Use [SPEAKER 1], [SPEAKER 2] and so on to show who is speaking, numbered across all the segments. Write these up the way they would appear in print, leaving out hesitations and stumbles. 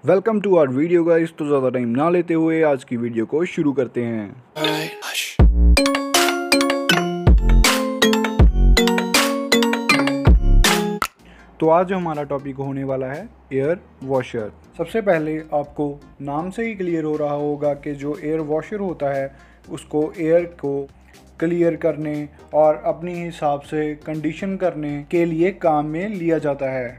[SPEAKER 1] Welcome to our video guys. तो ज़्यादा time ना लेते हुए आज की वीडियो को शुरू करते हैं। तो आज हमारा टॉपिक होने वाला है एयर वॉशर। सबसे पहले आपको नाम से ही क्लियर हो रहा होगा कि जो एयर वॉशर होता है उसको एयर को क्लियर करने और अपनी हिसाब से कंडीशन करने के लिए काम में लिया जाता है।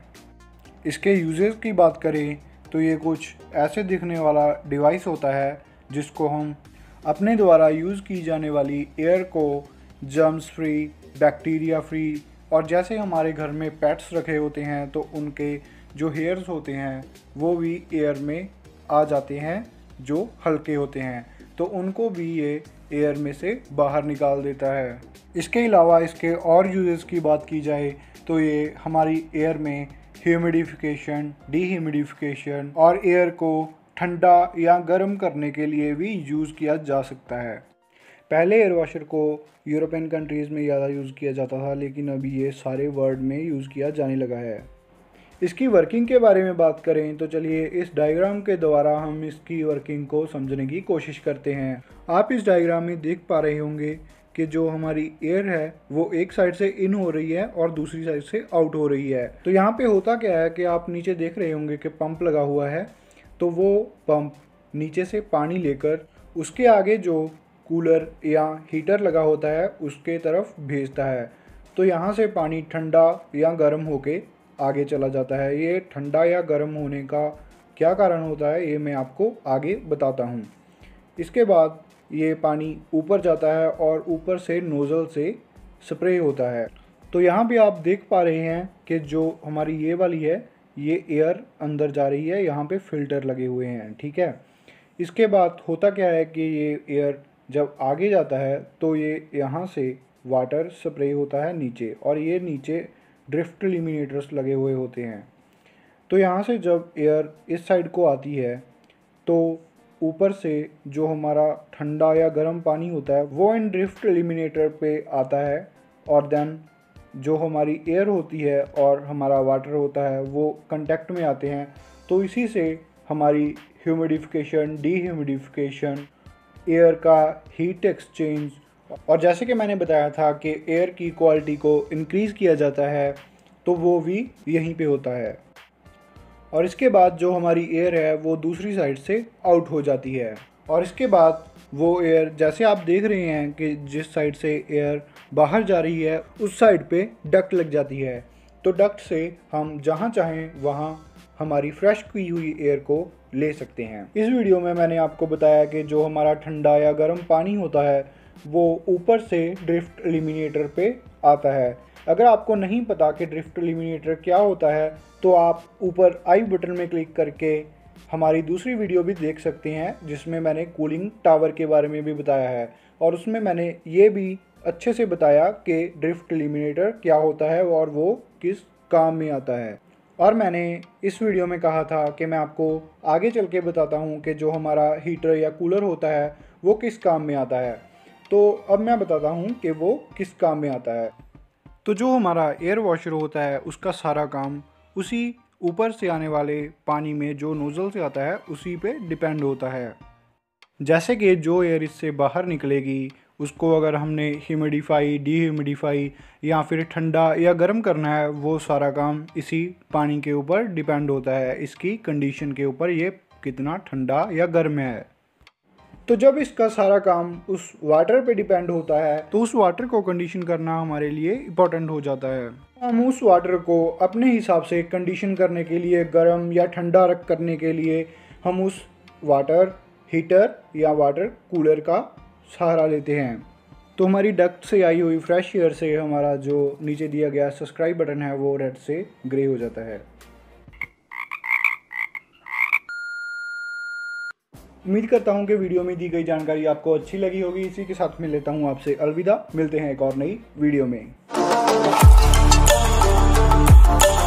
[SPEAKER 1] इसके यूजेस की बात करें तो ये कुछ ऐसे दिखने वाला डिवाइस होता है जिसको हम अपने द्वारा यूज़ की जाने वाली एयर को जर्म्स फ्री, बैक्टीरिया फ्री, और जैसे हमारे घर में पेट्स रखे होते हैं तो उनके जो हेयर्स होते हैं वो भी एयर में आ जाते हैं जो हल्के होते हैं, तो उनको भी ये एयर में से बाहर निकाल देता है। इसके अलावा इसके और यूजेस की बात की जाए तो ये हमारी एयर में ह्यूमिडिफिकेशन, डीह्यूमिडिफिकेशन और एयर को ठंडा या गर्म करने के लिए भी यूज़ किया जा सकता है। पहले एयर वॉशर को यूरोपियन कंट्रीज़ में ज़्यादा यूज़ किया जाता था, लेकिन अभी ये सारे वर्ल्ड में यूज़ किया जाने लगा है। इसकी वर्किंग के बारे में बात करें तो चलिए इस डायग्राम के द्वारा हम इसकी वर्किंग को समझने की कोशिश करते हैं। आप इस डायग्राम में देख पा रहे होंगे कि जो हमारी एयर है वो एक साइड से इन हो रही है और दूसरी साइड से आउट हो रही है। तो यहाँ पे होता क्या है कि आप नीचे देख रहे होंगे कि पंप लगा हुआ है, तो वो पंप नीचे से पानी लेकर उसके आगे जो कूलर या हीटर लगा होता है उसके तरफ भेजता है। तो यहाँ से पानी ठंडा या गर्म होके आगे चला जाता है। ये ठंडा या गर्म होने का क्या कारण होता है ये मैं आपको आगे बताता हूँ। इसके बाद ये पानी ऊपर जाता है और ऊपर से नोज़ल से स्प्रे होता है। तो यहाँ पे आप देख पा रहे हैं कि जो हमारी ये वाली है ये एयर अंदर जा रही है, यहाँ पे फिल्टर लगे हुए हैं, ठीक है। इसके बाद होता क्या है कि ये एयर जब आगे जाता है तो ये यहाँ से वाटर स्प्रे होता है नीचे, और ये नीचे ड्रिफ्ट एलिमिनेटर्स लगे हुए होते हैं। तो यहाँ से जब एयर इस साइड को आती है तो ऊपर से जो हमारा ठंडा या गर्म पानी होता है वो इन ड्रिफ्ट एलिमिनेटर पे आता है, और देन जो हमारी एयर होती है और हमारा वाटर होता है वो कांटेक्ट में आते हैं। तो इसी से हमारी ह्यूमिडिफिकेशन, डीह्यूमिडिफिकेशन, एयर का हीट एक्सचेंज, और जैसे कि मैंने बताया था कि एयर की क्वालिटी को इंक्रीज़ किया जाता है तो वो भी यहीं पे होता है। और इसके बाद जो हमारी एयर है वो दूसरी साइड से आउट हो जाती है, और इसके बाद वो एयर जैसे आप देख रहे हैं कि जिस साइड से एयर बाहर जा रही है उस साइड पे डक्ट लग जाती है। तो डक्ट से हम जहाँ चाहें वहाँ हमारी फ्रेश की हुई एयर को ले सकते हैं। इस वीडियो में मैंने आपको बताया कि जो हमारा ठंडा या गर्म पानी होता है वो ऊपर से ड्रिफ्ट एलिमिनेटर पे आता है। अगर आपको नहीं पता कि ड्रिफ्ट एलिमिनेटर क्या होता है तो आप ऊपर आई बटन में क्लिक करके हमारी दूसरी वीडियो भी देख सकते हैं जिसमें मैंने कूलिंग टावर के बारे में भी बताया है, और उसमें मैंने ये भी अच्छे से बताया कि ड्रिफ्ट एलिमिनेटर क्या होता है और वो किस काम में आता है। और मैंने इस वीडियो में कहा था कि मैं आपको आगे चल के बताता हूँ कि जो हमारा हीटर या कूलर होता है वो किस काम में आता है। तो अब मैं बताता हूँ कि वो किस काम में आता है। तो जो हमारा एयर वॉशर होता है उसका सारा काम उसी ऊपर से आने वाले पानी में जो नोज़ल से आता है उसी पे डिपेंड होता है। जैसे कि जो एयर इससे बाहर निकलेगी उसको अगर हमने ह्यूमिडिफाई, डीह्यूमिडिफाई या फिर ठंडा या गर्म करना है वो सारा काम इसी पानी के ऊपर डिपेंड होता है, इसकी कंडीशन के ऊपर ये कितना ठंडा या गर्म है। तो जब इसका सारा काम उस वाटर पे डिपेंड होता है तो उस वाटर को कंडीशन करना हमारे लिए इम्पोर्टेंट हो जाता है। हम उस वाटर को अपने हिसाब से कंडीशन करने के लिए, गर्म या ठंडा रख करने के लिए हम उस वाटर हीटर या वाटर कूलर का सहारा लेते हैं। तो हमारी डक्ट से आई हुई फ्रेश एयर से हमारा जो नीचे दिया गया सब्सक्राइब बटन है वो रेड से ग्रे हो जाता है। उम्मीद करता हूँ कि वीडियो में दी गई जानकारी आपको अच्छी लगी होगी। इसी के साथ मैं लेता हूँ आपसे अलविदा। मिलते हैं एक और नई वीडियो में।